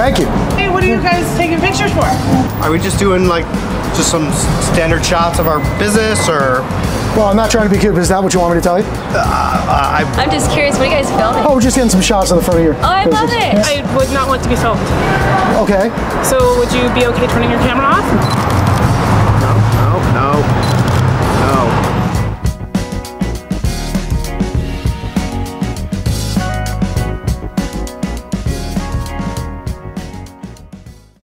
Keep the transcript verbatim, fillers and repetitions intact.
Thank you. Hey, what are you guys taking pictures for? Are we just doing like just some standard shots of our business, or? Well, I'm not trying to be cute, but is that what you want me to tell you? Uh, uh, I, I'm just curious, what are you guys filming? Oh, we're just getting some shots of the front of your Oh, I business. love it. Yeah. I would not want to be filmed. Okay. So would you be okay turning your camera off? no, no, no, no.